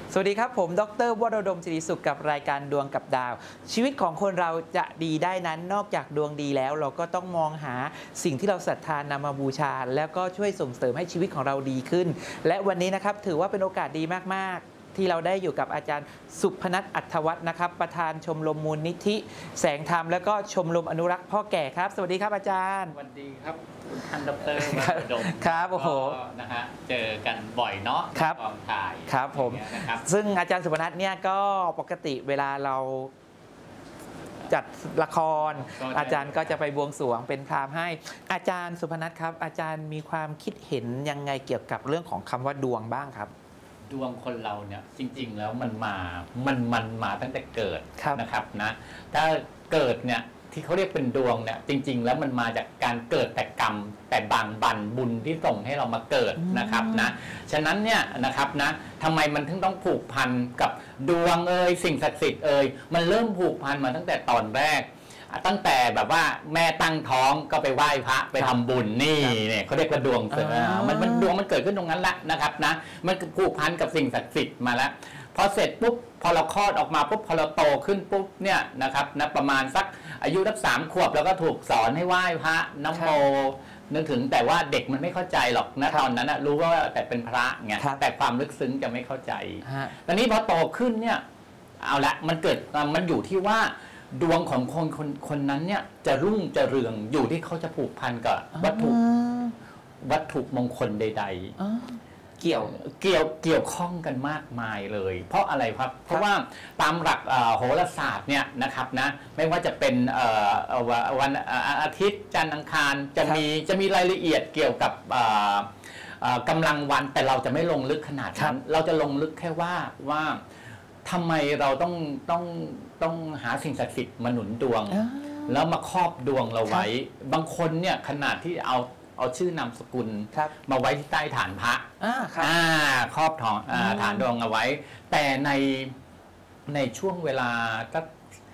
สวัสดีครับผมดร.วโรดมศิริสุขกับรายการดวงกับดาวชีวิตของคนเราจะดีได้นั้นนอกจากดวงดีแล้วเราก็ต้องมองหาสิ่งที่เราศรัทธานำมาบูชาแล้วก็ช่วยส่งเสริมให้ชีวิตของเราดีขึ้นและวันนี้นะครับถือว่าเป็นโอกาสดีมากๆที่เราได้อยู่กับอาจารย์สุพนัทอัฏฐวัฒน์นะครับประธานชมรมมูลนิธิแสงธรรมแล้วก็ชมรมอนุรักษ์พ่อแก่ครับสวัสดีครับอาจารย์สวัสดีครับคุณท่านดร.วโรดมครับโอ้โหนะฮะเจอกันบ่อยเนาะครับกองถ่ายครับผมซึ่งอาจารย์สุพนัทเนี่ยก็ปกติเวลาเราจัดละครอาจารย์ก็จะไปบวงสรวงเป็นพราหมณ์ให้อาจารย์สุพนัทครับอาจารย์มีความคิดเห็นยังไงเกี่ยวกับเรื่องของคำว่าดวงบ้างครับดวงคนเราเนี่ยจริงๆแล้วมันมาตั้งแต่เกิดนะครับนะถ้าเกิดเนี่ยที่เขาเรียกเป็นดวงเนี่ยจริงๆแล้วมันมาจากการเกิดแต่กรรมแต่บางบันบุญที่ส่งให้เรามาเกิดนะครับนะฉะนั้นเนี่ยนะครับนะทำไมมันถึงต้องผูกพันกับดวงสิ่งศักดิ์สิทธิ์มันเริ่มผูกพันมาตั้งแต่ตอนแรกตั้งแต่แบบว่าแม่ตั้งท้องก็ไปไหว้พระไปทำบุญนี่เนี่ยเขาเรียกว่าดวงมันดวงมันเกิดขึ้นตรงนั้นละนะครับนะมันผูกพันกับสิ่งศักดิ์สิทธิ์มาแล้วพอเสร็จปุ๊บพอเราคลอดออกมาปุ๊บพอเราโตขึ้นปุ๊บเนี่ยนะครับนะประมาณสักอายุสัก3 ขวบแล้วก็ถูกสอนให้ไหว้พระน้ำโมนึกถึงแต่ว่าเด็กมันไม่เข้าใจหรอกนะตอนนั้นรู้ว่าแต่เป็นพระไงแต่ความลึกซึ้งจะไม่เข้าใจตอนนี้พอโตขึ้นเนี่ยเอาละมันอยู่ที่ว่าดวงของคนนั้นเนี่ยจะรุ่งจะเรืองอยู่ที่เขาจะผูกพันกับวัตถุมงคลใดๆเกี่ยวข้องกันมากมายเลยเพราะอะไรครับเพราะว่าตามหลักโหราศาสตร์เนี่ยนะครับนะไม่ว่าจะเป็นวันอาทิตย์จันทร์อังคารจะมีรายละเอียดเกี่ยวกับกำลังวันแต่เราจะไม่ลงลึกขนาดนั้นเราจะลงลึกแค่ว่าทำไมเราต้องหาสิ่งศักดิ์สิทธิ์มาหนุนดวงแล้วมาครอบดวงเราไว้บางคนเนี่ยขนาดที่เอาชื่อนามสกุลมาไว้ที่ใต้ฐานพระครอบฐานดวงเอาไว้แต่ในช่วงเวลาสัก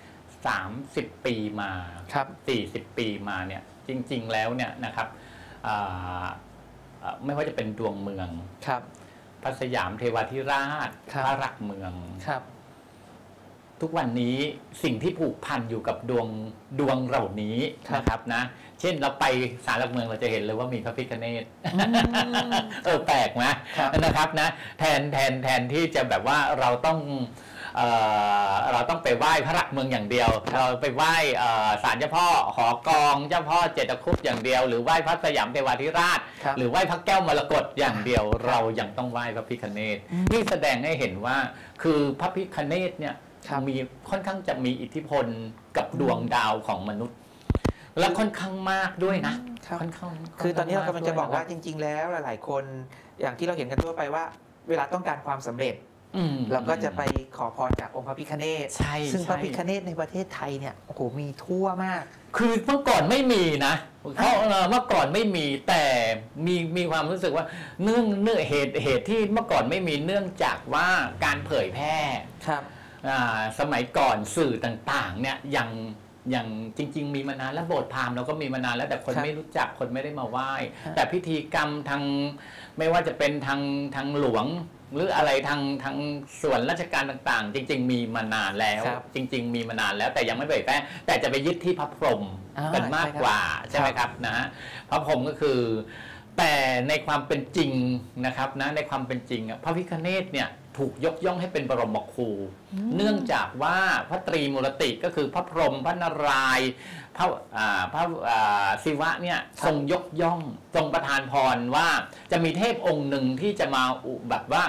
30 ปีมา40 ปีมาเนี่ยจริงๆแล้วเนี่ยนะครับไม่ว่าจะเป็นดวงเมืองพระสยามเทวาธิราชพระหลักเมืองทุกวันนี้สิ่งที่ผูกพันอยู่กับดวงเหล่านี้นะครับนะเช่นเราไปศาลหลักเมืองเราจะเห็นเลยว่ามีพระพิฆเนศแปลกไหมนะครับนะแทนที่จะแบบว่าเราต้องไปไหว้พระหลักเมืองอย่างเดียวเราไปไหว้ศาลเจ้าพ่อหอกองเจ้าพ่อเจตคุปอย่างเดียวหรือไหว้พระสยามเทวาธิราชหรือไหว้พระแก้วมรกตอย่างเดียวเรายังต้องไหว้พระพิฆเนศนี่แสดงให้เห็นว่าคือพระพิฆเนศเนี่ยมีค่อนข้างจะมีอิทธิพลกับดวงดาวของมนุษย์และค่อนข้างมากด้วยนะค่อนข้างคือตอนนี้เรากำลังจะบอกว่าจริงๆแล้วหลายๆคนอย่างที่เราเห็นกันทั่วไปว่าเวลาต้องการความสำเร็จเราก็จะไปขอพรจากองค์พระพิฆเนศซึ่งพระพิฆเนศในประเทศไทยเนี่ยโอ้โหมีทั่วมากคือเมื่อก่อนไม่มีนะเพราะเมื่อก่อนไม่มีแต่มีความรู้สึกว่าเนื่องเหตุที่เมื่อก่อนไม่มีเนื่องจากว่าการเผยแพร่สมัยก่อนสื่อต่างๆเนี่ยอย่างจริงๆมีมานานแล้วโบสถ์พราหมณ์เราก็มีมานานแล้วแต่คนไม่รู้จักคนไม่ได้มาไหว้แต่พิธีกรรมทางไม่ว่าจะเป็นทางหลวงหรืออะไรทางส่วนราชการต่างๆจริงๆมีมานานแล้วจริงๆมีมานานแล้วแต่ยังไม่เผยแพร่แต่จะไปยึดที่พระพรหมกันมากกว่าใช่ไหมครับนะฮะพระพรหมก็คือแต่ในความเป็นจริงนะครับนะในความเป็นจริงพระพิฆเนศเนี่ยถูกยกย่องให้เป็นบรมครูเนื่องจากว่าพระตรีมูรติก็คือพระพรหมพระนารายณ์พระศิวะเนี่ยทรงยกย่องทรงประทานพรว่าจะมีเทพองค์หนึ่งที่จะมาแบบว่า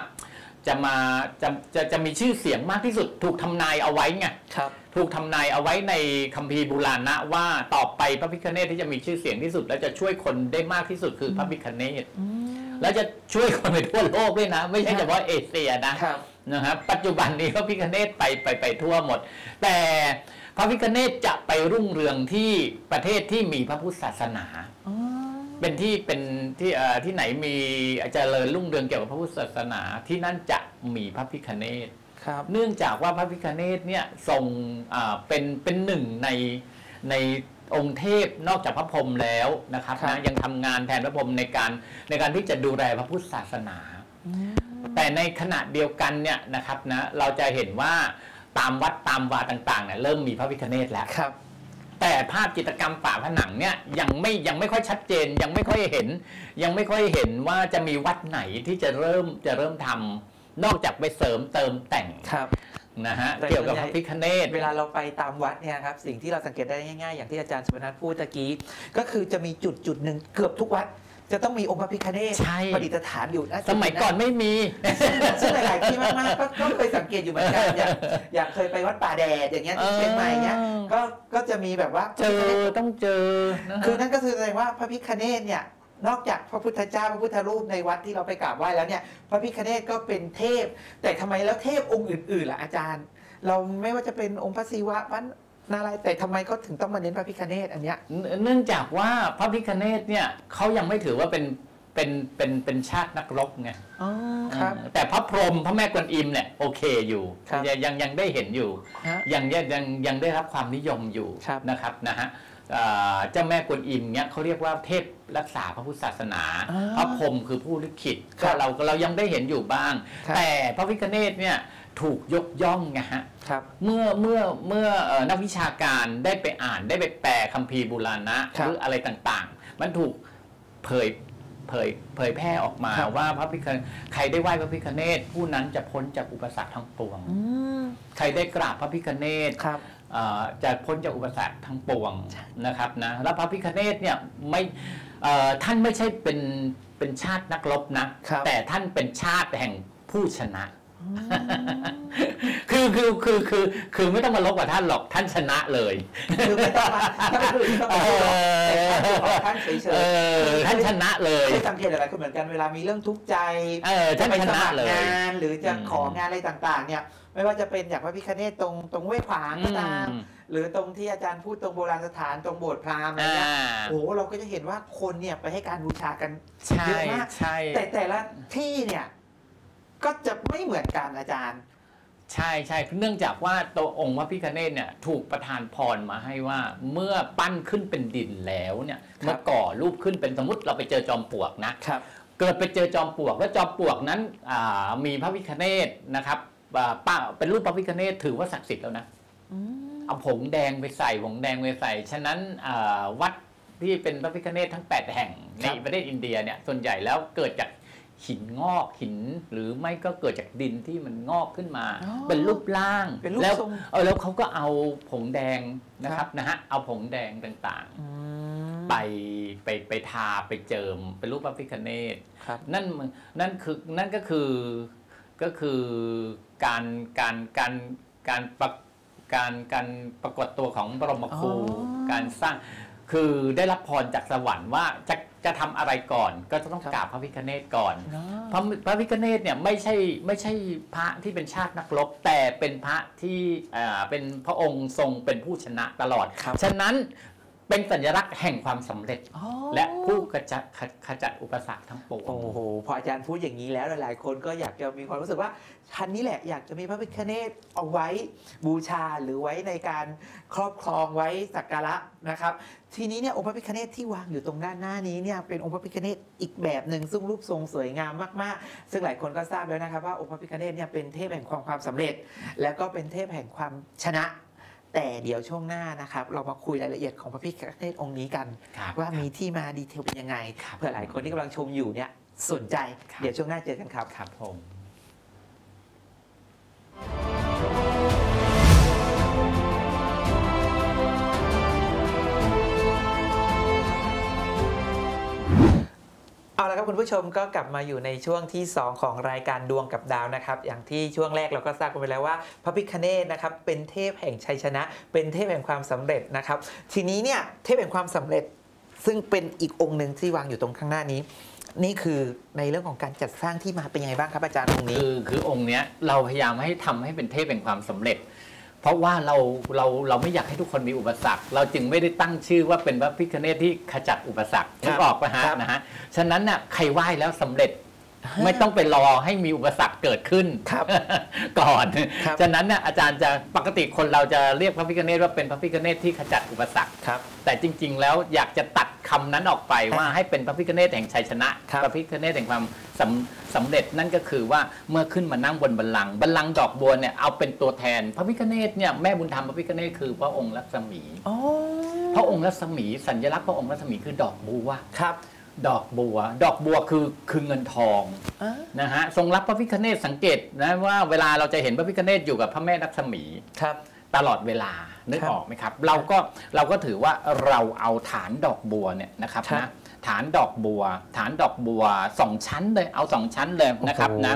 จะมีชื่อเสียงมากที่สุดถูกทำนายเอาไว้ไงถูกทำนายเอาไว้ในคัมภีร์โบราณนะว่าต่อไปพระพิฆเนศที่จะมีชื่อเสียงที่สุดและจะช่วยคนได้มากที่สุดคือพระพิฆเนศแล้วจะช่วยคนไปทั่วโลกด้วยนะไม่ใช่เฉพาะเอเชียนะครับปัจจุบันนี้พระพิฆเนศไปทั่วหมดแต่พระพิฆเนศจะไปรุ่งเรืองที่ประเทศที่มีพระพุทธศาสนาเป็นที่ไหนมีเจริญรุ่งเรืองเกี่ยวกับพระพุทธศาสนาที่นั่นจะมีพระพิฆเนศเนื่องจากว่าพระพิฆเนศเนี่ยทรงเป็นหนึ่งในองค์เทพนอกจากพระพรหมแล้วนะครับนะยังทำงานแทนพระพรหมในการที่จะดูแลพระพุทธศาสนาแต่ในขณะเดียวกันเนี่ยนะครับนะเราจะเห็นว่าตามวัดตามวาต่างๆเนี่ยเริ่มมีพระพิฆเนศแล้วแต่ภาพจิตรกรรมฝาผนังเนี่ยยังไม่ค่อยชัดเจนยังไม่ค่อยเห็นว่าจะมีวัดไหนที่จะเริ่มทำนอกจากไปเสริมเติมแต่งนะฮะเกี่ยวกับพระพิฆเนศเวลาเราไปตามวัดเนี่ยครับสิ่งที่เราสังเกตได้ง่ายๆอย่างที่อาจารย์สุพนัทพูดตะกี้ก็คือจะมีจุดหนึ่งเกือบทุกวัดจะต้องมีองค์พระพิฆเนศประดิษฐานอยู่สมัยก่อนไม่มีซึ่งหลายๆที่มากๆก็เคยสังเกตอยู่เหมือนกันอย่างเคยไปวัดป่าแดดอย่างเงี้ยที่เชียงใหม่เงี้ยก็จะมีแบบว่าต้องเจอคือนั่นก็คือแสดงว่าพระพิฆเนศเนี่ยนอกจากพระพุทธเจ้าพระพุทธรูปในวัดที่เราไปกราบไหว้แล้วเนี่ยพระพิฆเนศก็เป็นเทพแต่ทำไมแล้วเทพองค์อื่นๆล่ะอาจารย์เราไม่ว่าจะเป็นองค์พระศิวะวัดอะไรแต่ทำไมก็ถึงต้องมาเน้นพระพิฆเนศอันเนี้ยเนื่องจากว่าพระพิฆเนศเนี่ยเขายังไม่ถือว่าเป็นชาตินักรบไงแต่พระพรหมพระแม่กวนอิมเนี่ยโอเคอยู่ยังได้เห็นอยู่ยังได้รับความนิยมอยู่นะครับนะฮะเจ้าแม่กวนอิมเนี่ยเขาเรียกว่าเทพรักษาพระพุทธศาสนาพระพรหมคือผู้ลิขิตเรายังได้เห็นอยู่บ้างแต่พระพิฆเนศเนี่ยถูกยกย่องไงฮะเมื่อนักวิชาการได้ไปอ่านได้ไปแปลคัมภีร์โบราณะหรืออะไรต่างๆมันถูกเผยแพร่ออกมาว่าพระพิฆเนศใครได้ไหว้พระพิฆเนศผู้นั้นจะพ้นจากอุปสรรคทั้งปวงใครได้กราบพระพิฆเนศจะพ้นจากอุปสรรคทั้งปวงนะครับนะแล้วพระพิฆเนศเนี่ยท่านไม่ใช่เป็นชาตินักรบนะแต่ท่านเป็นชาติแห่งผู้ชนะคือไม่ต้องมาลบกับท่านหรอกท่านชนะเลยคือไม่ต้องมาท่านเฉยๆท่านชนะเลยสังเกตอะไรก็เหมือนกันเวลามีเรื่องทุกข์ใจจะไปสมัครงานหรือจะของานอะไรต่างๆเนี่ยไม่ว่าจะเป็นอย่างพระพิฆเนศตรงห้วยขวางก็ตามหรือตรงที่อาจารย์พูดตรงโบราณสถานตรงโบสถ์พราหมณ์อะไรเงี้ยโอ้เราก็จะเห็นว่าคนเนี่ยไปให้การบูชากันเยอะมากแต่ละที่เนี่ยก็จะไม่เหมือนกันอาจารย์ใช่เนื่องจากว่าตัวองค์พระพิฆเนศเนี่ยถูกประทานพรมาให้ว่าเมื่อปั้นขึ้นเป็นดินแล้วเนี่ยเมื่อก่อรูปขึ้นเป็นสมมติเราไปเจอจอมปลวกนะเกิดไปเจอจอมปลวกแล้วจอมปลวกนั้นมีพระพิฆเนศนะครับเป็นรูปพระพิฆเนศถือว่าศักดิ์สิทธิ์แล้วนะเอาผงแดงไปใส่ฉะนั้นวัดที่เป็นพระพิฆเนศทั้ง8แห่งในประเทศอินเดียเนี่ยส่วนใหญ่แล้วเกิดจากหินงอกหินหรือไม่ก็เกิดจากดินที่มันงอกขึ้นมาเป็นรูปร่างแล้วเขาก็เอาผงแดงนะครับนะฮะเอาผงแดงต่างๆไปทาไปเจิมเป็นรูปพระพิฆเนศนั่นก็คือการปรากฏตัวของบรมครูการสร้างคือได้รับพรจากสวรรค์ว่าจะทำอะไรก่อนก็จะต้องกราบพระพิฆเนศก่อนพระพิฆเนศเนี่ยไม่ใช่พระที่เป็นชาตินักรบแต่เป็นพระที่เป็นพระองค์ทรงเป็นผู้ชนะตลอดฉะนั้นเป็นสัญลักษณ์แห่งความสำเร็จและผู้ขจัดอุปสรรคทั้งปวงโอ้โหพออาจารย์พูดอย่างนี้แล้วหลายๆคนก็อยากจะมีความรู้สึกว่าท่านนี้แหละอยากจะมีพระพิฆเนศเอาไว้บูชาหรือไว้ในการครอบครองไว้สักการะนะครับทีนี้เนี่ยองค์พระพิฆเนศที่วางอยู่ตรงด้านหน้านี้เนี่ยเป็นองค์พระพิฆเนศอีกแบบหนึ่งซึ่งรูปทรงสวยงามมากๆซึ่งหลายคนก็ทราบแล้วนะครับว่าองค์พระพิฆเนศเนี่ยเป็นเทพแห่งความสำเร็จแล้วก็เป็นเทพแห่งความชนะแต่เดี๋ยวช่วงหน้านะครับเรามาคุยรายละเอียดของพระพิฆเนศองค์นี้กันว่ามีที่มาดีเทลเป็นยังไงเพื่อหลายคนที่กำลังชมอยู่เนี่ยสนใจเดี๋ยวช่วงหน้าเจอกันครับครับผมเอาละครับคุณผู้ชมก็กลับมาอยู่ในช่วงที่2ของรายการดวงกับดาวนะครับอย่างที่ช่วงแรกเราก็ทราบกันไปแล้วว่าพระพิฆเนศนะครับเป็นเทพแห่งชัยชนะเป็นเทพแห่งความสำเร็จนะครับทีนี้เนี่ยเทพแห่งความสำเร็จซึ่งเป็นอีกองค์หนึ่งที่วางอยู่ตรงข้างหน้านี้นี่คือในเรื่องของการจัดสร้างที่มาเป็นยังไงบ้างครับอาจารย์องค์นี้คือองค์เนี้ยเราพยายามให้ทำให้เป็นเทพแห่งความสำเร็จเพราะว่าเราไม่อยากให้ทุกคนมีอุปสรรคเราจึงไม่ได้ตั้งชื่อว่าเป็นพระพิฆเนศที่ขจัดอุปสรรคนึกออกปะฮะนะฮะฉะนั้นน่ะใครไหว้แล้วสำเร็จไม่ต้องไปรอให้มีอุปสรรคเกิดขึ้นก่อนฉะนั้นน่ะอาจารย์จะปกติคนเราจะเรียกพระพิฆเนศว่าเป็นพระพิฆเนศที่ขจัดอุปสรรคแต่จริงๆแล้วอยากจะตัดคำนั้นออกไปว่าให้เป็นพระพิฆเนศแห่งชัยชนะพระพิฆเนศแห่งความสำเร็จนั่นก็คือว่าเมื่อขึ้นมานั่งบนบัลลังก์ดอกบัวเนี่ยเอาเป็นตัวแทนพระพิฆเนศเนี่ยแม่บุญธรรมพระพิฆเนศคือพระองค์รัศมีพระองค์รัศมีสัญลักษณ์พระองค์รัศมีคือดอกบัวครับดอกบัวคือเงินทองนะฮะทรงรับพระพิฆเนศสังเกตนะว่าเวลาเราจะเห็นพระพิฆเนศอยู่กับพระแม่รัศมีครับตลอดเวลานึกออกไหมครับเราก็ถือว่าเราเอาฐานดอกบัวเนี่ยนะครับนะฐานดอกบัว2 ชั้นเลยเอา2 ชั้นเลยนะครับนะ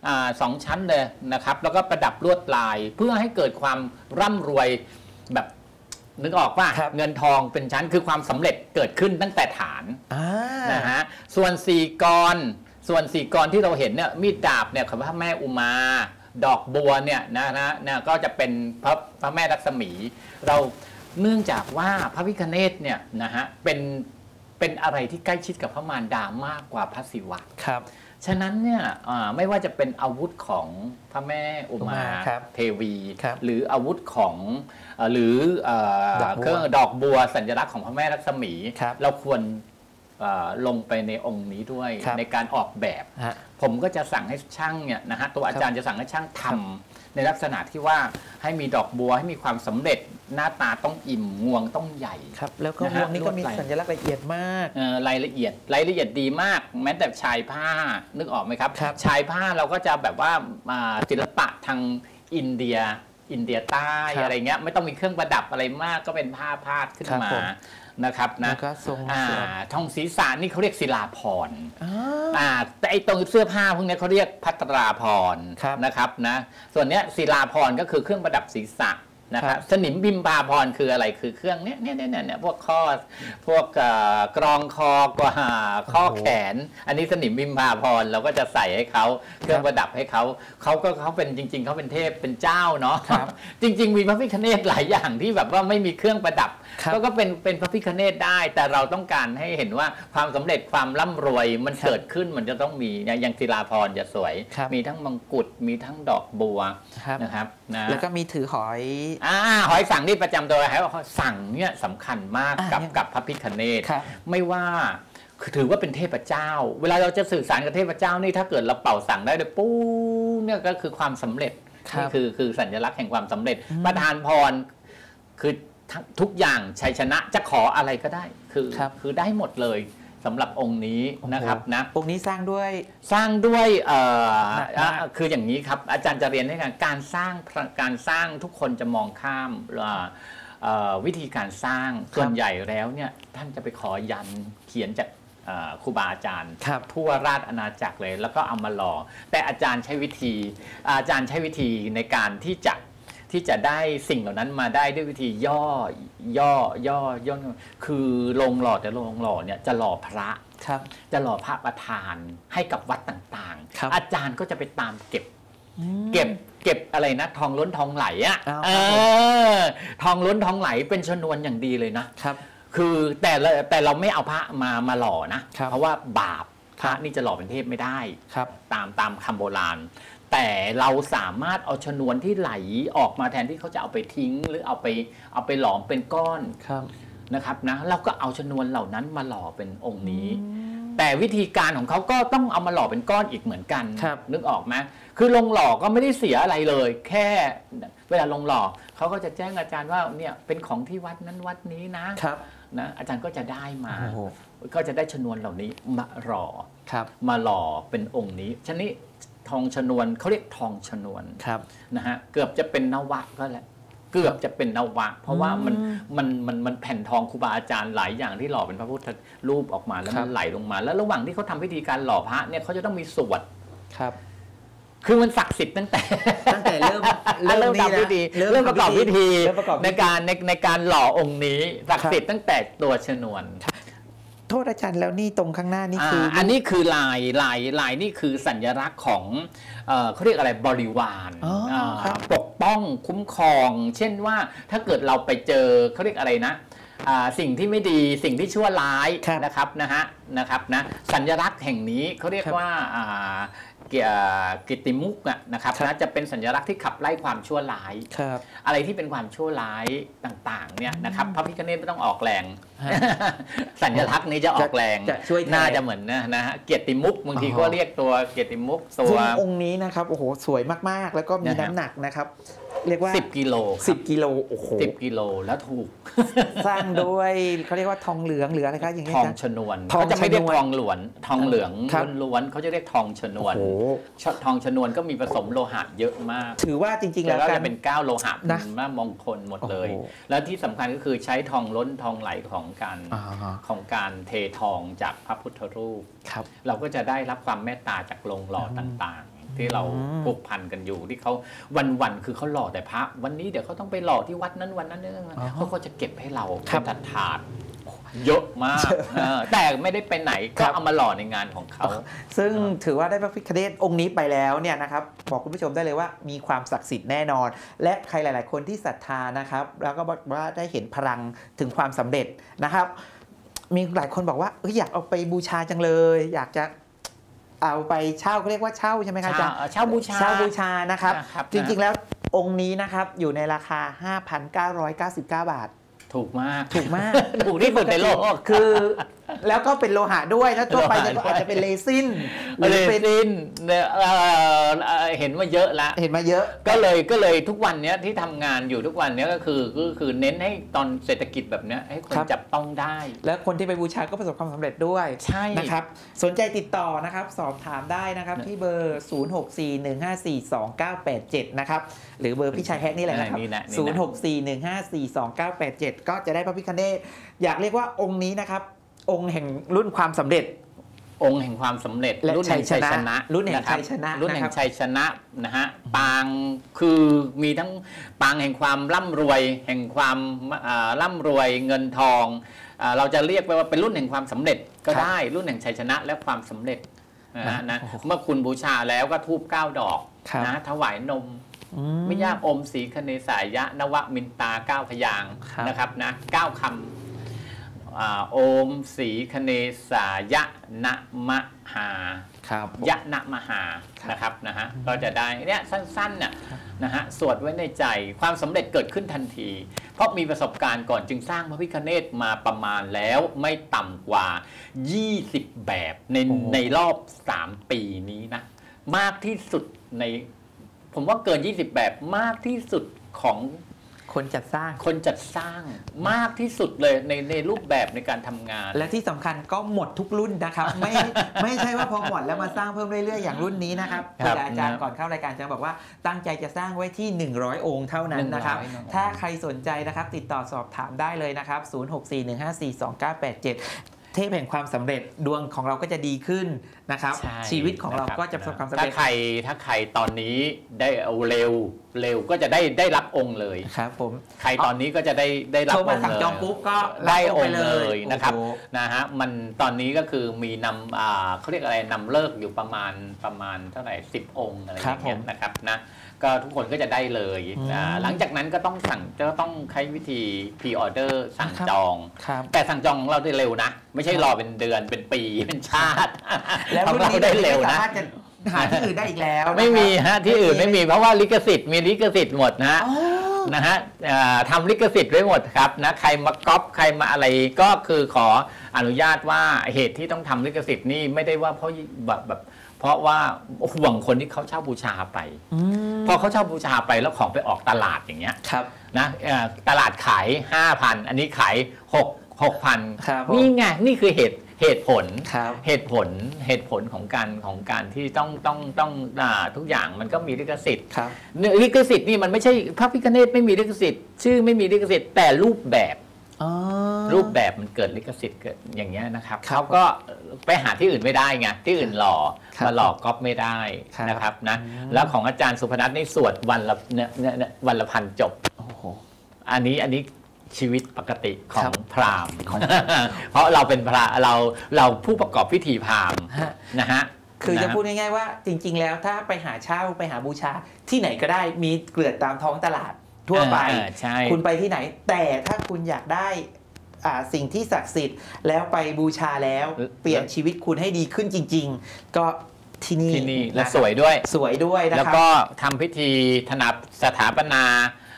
2 ชั้นเลยนะครับแล้วก็ประดับลวดลายเพื่อให้เกิดความร่ำรวยแบบนึกออกป่ะเงินทองเป็นชั้นคือความสำเร็จเกิดขึ้นตั้งแต่ฐานนะฮะส่วน4 กรที่เราเห็นเนี่ยมีดดาบเนี่ยของพระแม่อุมาดอกบัวเนี่ยนะก็จะเป็นพระแม่ลักษมีเราเนื่องจากว่าพระพิฆเนศเนี่ยนะฮะเป็นอะไรที่ใกล้ชิดกับพระมารดามากกว่าพระศิวะครับฉะนั้นเนี่ยไม่ว่าจะเป็นอาวุธของพระแม่อุมาเทวีหรืออาวุธของหรือเครื่องดอกบัวสัญลักษณ์ของพระแม่ลักษมีเราควรลงไปในองค์นี้ด้วยในการออกแบบผมก็จะสั่งให้ช่างเนี่ยนะฮะตัวอาจารย์จะสั่งให้ช่างทำในลักษณะที่ว่าให้มีดอกบัวให้มีความสำเร็จหน้าตาต้องอิ่มงวงต้องใหญ่ครับแล้วก็งวงนี้ก็มีสัญลักษณ์ละเอียดมากรายละเอียดดีมากแม้แต่ชายผ้านึกออกไหมครับชายผ้าเราก็จะแบบว่าศิลปะทางอินเดียใต้อะไรเงี้ยไม่ต้องมีเครื่องประดับอะไรมากก็เป็นผ้าพาดขึ้นมานะครับนะทองศีรษะนี่เขาเรียกศิลาภรณ์แต่ไอ้ตรงเสื้อผ้าพวกนี้เขาเรียกภัตราภรณ์นะครับนะส่วนเนี้ยศิลาภรณ์ก็คือเครื่องประดับศีรษะนะครับสนิมบิมพาภรณ์คืออะไรคือเครื่องเนี้ยพวกข้อพวกกรองคอกว่าข้อแขนอันนี้สนิมบิมพาภรณ์เราก็จะใส่ให้เขาเครื่องประดับให้เขาเป็นจริงๆเขาเป็นเทพเป็นเจ้าเนาะจริงๆมีพระพิฆเนศหลายอย่างที่แบบว่าไม่มีเครื่องประดับก็เป็นพระพิฆเนศได้แต่เราต้องการให้เห็นว่าความสำเร็จความร่ำรวยมันเกิดขึ้นมันจะต้องมีอย่างศิลาภรณ์จะสวยมีทั้งมงกุฎมีทั้งดอกบัวนะครับนะแล้วก็มีถือหอยสังนี่ประจำตัวหอยสังเนี่ยสำคัญมากกับพระพิฆเนศไม่ว่าถือว่าเป็นเทพเจ้าเวลาเราจะสื่อสารกับเทพเจ้านี่ถ้าเกิดเราเป่าสังได้เลยปู๊เนี่ยก็คือความสำเร็จนี่คือสัญลักษณ์แห่งความสำเร็จประทานพรคือทุกอย่างชัยชนะจะขออะไรก็ได้คือได้หมดเลยสำหรับองค์นี้นะครับนะองค์นี้สร้างด้วยคืออย่างนี้ครับอาจารย์จะเรียนให้การสร้างทุกคนจะมองข้ามวิธีการสร้างส่วนใหญ่แล้วเนี่ยท่านจะไปขอยันเขียนจากครูบาอาจารย์ทั่วราชอาณาจักรเลยแล้วก็เอามาหล่อแต่อาจารย์ใช้วิธีในการที่จะได้สิ่งเหล่านั้นมาได้ด้วยวิธีย่อคือลงหล่อแต่ลงหล่อเนี่ยจะหล่อพระจะหล่อพระประธานให้กับวัดต่างๆอาจารย์ก็จะไปตามเก็บอะไรนะทองล้นทองไหลทองล้นทองไหลเป็นชนวนอย่างดีเลยนะครับคือแต่เราไม่เอาพระมาหล่อนะเพราะว่าบาปพระนี่จะหล่อเป็นเทพไม่ได้ตามคำโบราณแต่เราสามารถเอาชนวนที่ไหลออกมาแทนที่เขาจะเอาไปทิ้งหรือเอาไปหลอมเป็นก้อนนะครับนะเราก็เอาชนวนเหล่านั้นมาหล่อเป็นองค์นี้แต่วิธีการของเขาก็ต้องเอามาหล่อเป็นก้อนอีกเหมือนกันนึกออกไหมคือลงหล่อก็ไม่ได้เสียอะไรเลยแค่เวลาลงหล่อเขาก็จะแจ้งอาจารย์ว่าเนี่ยเป็นของที่วัดนั้นวัดนี้นะอาจารย์ก็จะได้มาก็จะได้ชนวนเหล่านี้มาหล่อเป็นองค์นี้ฉะนั้นทองชนวนเขาเรียกทองชนวนนะฮะเกือบจะเป็นนวะก็แหละเกือบจะเป็นนวะเพราะว่ามันแผ่นทองครูบาอาจารย์หลายอย่างที่หล่อเป็นพระพุทธรูปออกมาแล้วมันไหลลงมาแล้วระหว่างที่เขาทำพิธีการหล่อพระเนี่ยเขาจะต้องมีสวดคือมันศักดิ์สิทธิ์ตั้งแต่เริ่มทำพิธีเริ่มประกอบพิธีในการหล่อองค์นี้ศักดิ์สิทธิ์ตั้งแต่ตัวชนวนโทษอาจารย์แล้วนี่ตรงข้างหน้านี่คืออันนี้คือลายนี่คือสัญลักษณ์ของเขาเรียกอะไรบริวารปกป้องคุ้มครองเช่นว่าถ้าเกิดเราไปเจอเขาเรียกอะไรนะสิ่งที่ไม่ดีสิ่งที่ชั่วร้ายนะครับนะสัญลักษณ์แห่งนี้เขาเรียกว่ากิตติมุกนะครับนะจะเป็นสัญลักษณ์ที่ขับไล่ความชั่วร้ายอะไรที่เป็นความชั่วร้ายต่างๆเนี่ยนะครับพระพิฆเนศไม่ต้องออกแรงสัญลักษณ์นี้จะออกแรงน่าจะเหมือนนะฮะเกียรติมุกบางทีก็เรียกตัวเกียรติมุกตัวองค์นี้นะครับโอ้โหสวยมากๆแล้วก็มีน้ำหนักนะครับเรียกว่า 10 กิโล 10 กิโลโอ้โห 10 กิโลแล้วถูกสร้างด้วยเขาเรียกว่าทองเหลืองหรืออะไรครับอย่างเงี้ยทองชนวนเขาจะไม่เรียกทองหลวนทองเหลืองล้วนเขาจะเรียกทองชนวนทองชนวนก็มีผสมโลหะเยอะมากถือว่าจริงๆแล้วจะเป็น9โลหะมามงคลหมดเลยแล้วที่สำคัญก็คือใช้ทองล้นทองไหลของการเททองจากพระพุทธรูปเราก็จะได้รับความเมตตาจากโรงหล่อต่างๆที่เราผูกพันกันอยู่ที่เขาวันๆคือเขาหล่อแต่พระวันนี้เดี๋ยวเขาต้องไปหล่อที่วัดนั้นวันนั้นเขาก็จะเก็บให้เราเป็นถาดเยอะมากแต่ไม่ได้ไปไหนก็เอามาหล่อในงานของเขาซึ่งถือว่าได้พระพิฆเนศองค์นี้ไปแล้วเนี่ยนะครับบอกคุณผู้ชมได้เลยว่ามีความศักดิ์สิทธิ์แน่นอนและใครหลายๆคนที่ศรัทธานะครับแล้วก็บอกว่าได้เห็นพลังถึงความสำเร็จนะครับมีหลายคนบอกว่าอยากเอาไปบูชาจังเลยอยากจะเอาไปเช่าเขาเรียกว่าเช่าใช่ไหมครับอาจารย์เช่าบูชานะครับจริงๆแล้วองค์นี้นะครับอยู่ในราคา 5,999 บาทถูกมากถูกที่สุดในโลกคือแล้วก็เป็นโลหะด้วยถ้าทั่วไปก็อาจจะเป็นเรซินหรือเป็นเห็นมาเยอะละเห็นมาเยอะก็เลยทุกวันนี้ที่ทำงานอยู่ทุกวันนี้ก็คือเน้นให้ตอนเศรษฐกิจแบบนี้ให้คนจับต้องได้และคนที่ไปบูชาก็ประสบความสำเร็จด้วยใช่นะครับสนใจติดต่อนะครับสอบถามได้นะครับที่เบอร์ 0641542987 นะครับหรือเบอร์พี่ชายแฮกนี่แหละนะครับ0641542987 ก็จะได้พระพิฆเนศอยากเรียกว่าองค์นี้นะครับองค์แห่งรุ่นความสำเร็จองค์แห่งความสำเร็จรุ่นแห่งชัยชนะรุ่นแห่งชัยชนะรุ่นแห่งชัยชนะนะฮะปางคือมีทั้งปางแห่งความร่ำรวยแห่งความร่ำรวยเงินทองเราจะเรียกว่าเป็นรุ่นแห่งความสำเร็จก็ได้รุ่นแห่งชัยชนะและความสำเร็จนะเมื่อคุณบูชาแล้วก็ทูบ9 ดอกนะถวายนมไม่ยากอมสีคเนสายะนวมินตา9 พยางค์นะครับนะ9 คำโอมสีคเนสายะนะมะหายะนะมหานะครับนะฮะก็จะได้เนี่ยสั้นๆเนี่ยนะฮะสวดไว้ในใจความสำเร็จเกิดขึ้นทันทีเพราะมีประสบการณ์ก่อนจึงสร้างพระพิฆเนศมาประมาณแล้วไม่ต่ำกว่า20 แบบในรอบ3 ปีนี้นะมากที่สุดในผมว่าเกิน20 แบบมากที่สุดของคนจัดสร้างมากที่สุดเลยในรูปแบบในการทำงานและที่สำคัญก็หมดทุกรุ่นนะครับไม่ใช่ว่าพอหมดแล้วมาสร้างเพิ่มเรื่อยๆอย่างรุ่นนี้นะครับอาจารย์ก่อนเข้ารายการอาจารย์บอกว่าตั้งใจจะสร้างไว้ที่100 องค์เท่านั้นนะครับถ้าใครสนใจนะครับติดต่อสอบถามได้เลยนะครับ0641542987เทพแห่งความสำเร็จดวงของเราก็จะดีขึ้นนะครับชีวิตของเราก็จะประสบความสำเร็จถ้าใครตอนนี้ได้เอาเร็วก็จะได้รับองค์เลยครับผมใครตอนนี้ก็จะได้รับองค์เลยสั่งจองปุ๊บก็ได้องค์เลยนะครับนะฮะมันตอนนี้ก็คือมีนำเขาเรียกอะไรนำเลิกอยู่ประมาณเท่าไหร่10 องค์อะไรอย่างเงี้ยนะครับนะก็ทุกคนก็จะได้เลยหลังจากนั้นก็ต้องใช้วิธีพรีออเดอร์สั่งจองแต่สั่งจองของเราได้เร็วนะไม่ใช่รอเป็นเดือนเป็นปีเป็นชาติแล้วรุ่นนี้ได้เร็วนะหาที่อื่นได้อีกแล้วไม่มีฮะที่อื่นไม่มีเพราะว่าลิขสิทธิ์มีลิขสิทธิ์หมดนะฮะทำลิขสิทธิ์ไว้หมดครับนะใครมาก๊อปใครมาอะไรก็คือขออนุญาตว่าเหตุที่ต้องทำลิขสิทธิ์นี่ไม่ได้ว่าเพราะแบบเพราะว่าห่วงคนที่เขาเช่าบูชาไปพอเขาเช่าบูชาไปแล้วของไปออกตลาดอย่างเงี้ยนะตลาดขาย 5,000 อันนี้ขาย 6,000 นี่ไงนี่คือเหตุผลของการที่ต้องทุกอย่างมันก็มีลิขสิทธิ์ลิขสิทธิ์นี่มันไม่ใช่พระพิฆเนศไม่มีลิขสิทธิ์ชื่อไม่มีลิขสิทธิ์แต่รูปแบบมันเกิดลิขสิทธิ์เกิดอย่างเงี้ยนะครับเขาก็ไปหาที่อื่นไม่ได้ไงที่อื่นมาหลอกก๊อปไม่ได้นะครับนะแล้วของอาจารย์สุพนัทนี่สวดวันละ 1,000 จบอันนี้ชีวิตปกติของพราหมณ์เพราะเราเป็นพระเราผู้ประกอบพิธีพราหมณ์นะฮะคือจะพูดง่ายๆว่าจริงๆแล้วถ้าไปหาเช่าไปหาบูชาที่ไหนก็ได้มีเกลื่อนตามท้องตลาดทั่วไปคุณไปที่ไหนแต่ถ้าคุณอยากได้สิ่งที่ศักดิ์สิทธิ์แล้วไปบูชาแล้วเปลี่ยนชีวิตคุณให้ดีขึ้นจริงๆก็ที่นี่และสวยด้วยนะครับแล้วก็ทำพิธีสถาปนา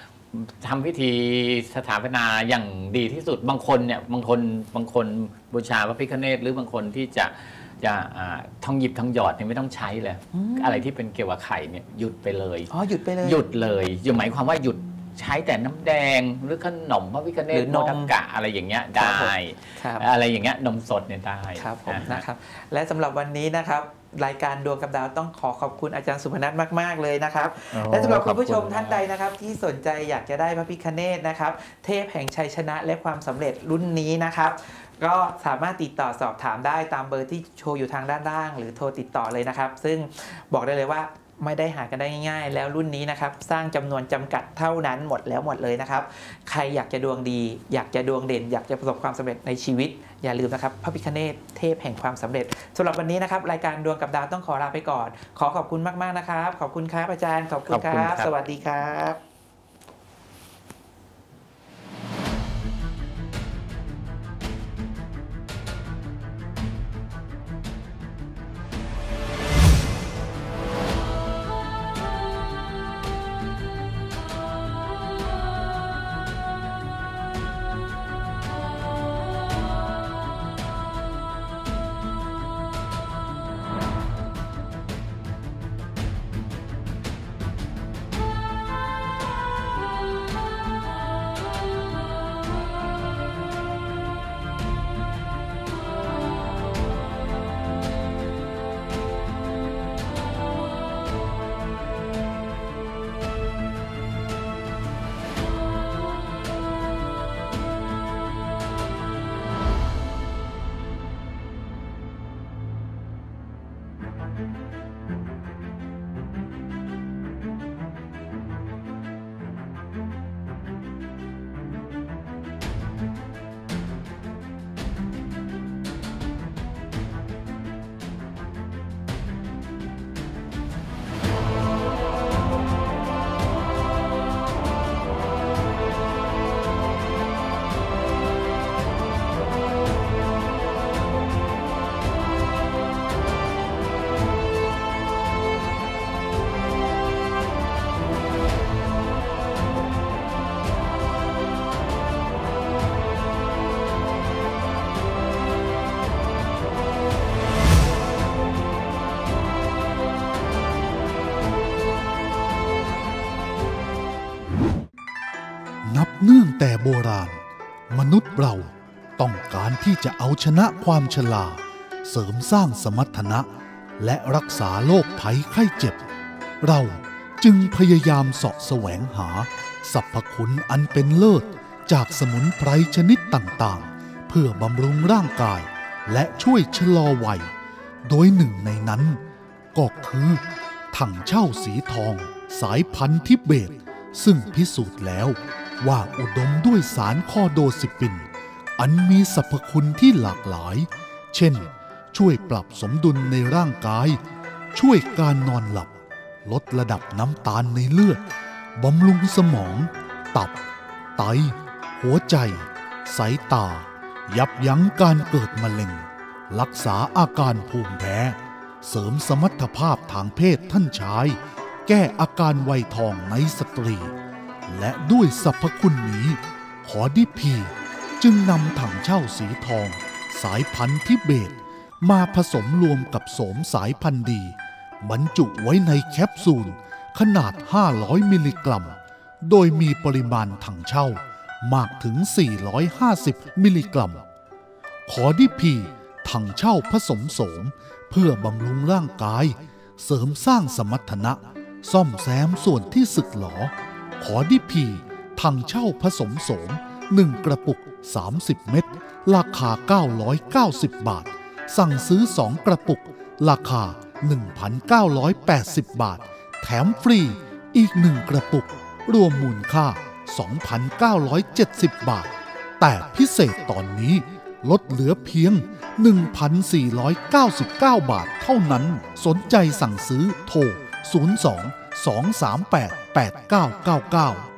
อย่างดีที่สุดบางคนเนี่ยบางคนบูชาพระพิฆเนศหรือบางคนที่จะทองหยิบทองหยอดเนี่ยไม่ต้องใช้เลยอะไรที่เป็นเกี่ยวกับไข่เนี่ยหยุดไปเลยหยุดไปเลยหมายความว่าหยุดใช้แต่น้ำแดงหรือขนมพระพิฆเนศโมดกะอะไรอย่างเงี้ยได้อะไรอย่างเงี้ยนมสดเนี่ยได้ครับผมนะครับและสำหรับวันนี้นะครับรายการดวงกับดาวต้องขอบคุณอาจารย์สุพนัทมากๆเลยนะครับและสำหรับคุณผู้ชมท่านใดนะครับที่สนใจอยากจะได้พระพิฆเนศนะครับเทพแห่งชัยชนะและความสำเร็จรุ่นนี้นะครับก็สามารถติดต่อสอบถามได้ตามเบอร์ที่โชว์อยู่ทางด้านล่างหรือโทรติดต่อเลยนะครับซึ่งบอกได้เลยว่าไม่ได้หากันได้ง่ายๆแล้วรุ่นนี้นะครับสร้างจำนวนจำกัดเท่านั้นหมดเลยนะครับใครอยากจะดวงดีอยากจะดวงเด่นอยากจะประสบความสำเร็จในชีวิตอย่าลืมนะครับพระพิฆเนศเทพแห่งความสำเร็จสำหรับวันนี้นะครับรายการดวงกับดาวต้องขอลาไปก่อนขอบคุณมากๆนะครับขอบคุณครับอาจารย์ขอบคุณครับสวัสดีครับนับเนื่องแต่โบราณมนุษย์เราต้องการที่จะเอาชนะความชราเสริมสร้างสมรรถนะและรักษาโรคภัยไข้เจ็บเราจึงพยายามเสาะแสวงหาสรรพคุณอันเป็นเลิศจากสมุนไพรชนิดต่างๆเพื่อบำรุงร่างกายและช่วยชะลอวัยโดยหนึ่งในนั้นก็คือถังเช่าสีทองสายพันธุ์ทิเบตซึ่งพิสูจน์แล้วว่าอุดมด้วยสารคอโดซิปินอันมีสรรพคุณที่หลากหลายเช่นช่วยปรับสมดุลในร่างกายช่วยการนอนหลับลดระดับน้ำตาลในเลือดบำรุงสมองตับไตหัวใจสายตายับยั้งการเกิดมะเร็งรักษาอาการภูมิแพ้เสริมสมรรถภาพทางเพศท่านชายแก้อาการวัยทองในสตรีและด้วยสรรพคุณนี้ขอดิพีจึงนำถังเช่าสีทองสายพันธุ์ทิเบตมาผสมรวมกับโสมสายพันธุ์ดีบรรจุไว้ในแคปซูลขนาด500มิลลิกรัมโดยมีปริมาณถังเช่ามากถึง450มิลลิกรัมขอดิพีถังเช่าผสมโสมเพื่อบำรุงร่างกายเสริมสร้างสมรรถนะซ่อมแซมส่วนที่สึกหรอขอดิพีถังเช่าผสมโสม1กระปุก30เม็ดราคา990บาทสั่งซื้อ2กระปุกราคา 1,980 บาทแถมฟรีอีก1กระปุกรวมมูลค่า 2,970 บาทแต่พิเศษตอนนี้ลดเหลือเพียง 1,499 บาทเท่านั้นสนใจสั่งซื้อโทร 02 238 8999